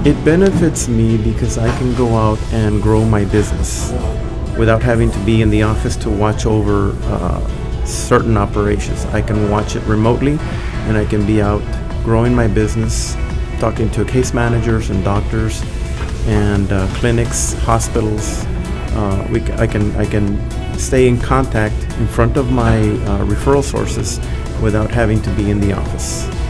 It benefits me because I can go out and grow my business without having to be in the office to watch over certain operations. I can watch it remotely, and I can be out growing my business, talking to case managers and doctors and clinics, hospitals. I can stay in contact in front of my referral sources without having to be in the office.